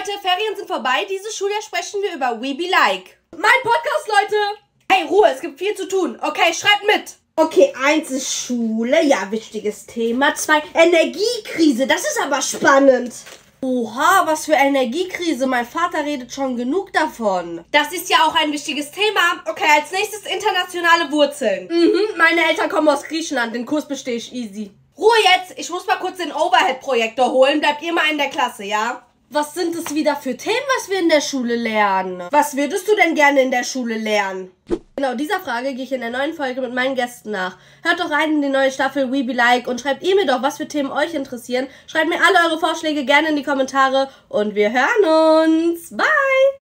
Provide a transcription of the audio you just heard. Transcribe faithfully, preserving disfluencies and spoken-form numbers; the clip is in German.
Leute, Ferien sind vorbei. Dieses Schuljahr sprechen wir über We Be Like. Mein Podcast, Leute! Hey, Ruhe, es gibt viel zu tun. Okay, schreibt mit. Okay, eins ist Schule, ja, wichtiges Thema. Zwei, Energiekrise, das ist aber spannend. Oha, was für Energiekrise. Mein Vater redet schon genug davon. Das ist ja auch ein wichtiges Thema. Okay, als nächstes internationale Wurzeln. Mhm, meine Eltern kommen aus Griechenland. Den Kurs bestehe ich easy. Ruhe jetzt, ich muss mal kurz den Overhead-Projektor holen. Bleibt ihr mal in der Klasse, ja? Was sind es wieder für Themen, was wir in der Schule lernen? Was würdest du denn gerne in der Schule lernen? Genau, dieser Frage gehe ich in der neuen Folge mit meinen Gästen nach. Hört doch rein in die neue Staffel We Be Like und schreibt ihr mir doch, was für Themen euch interessieren. Schreibt mir alle eure Vorschläge gerne in die Kommentare und wir hören uns. Bye!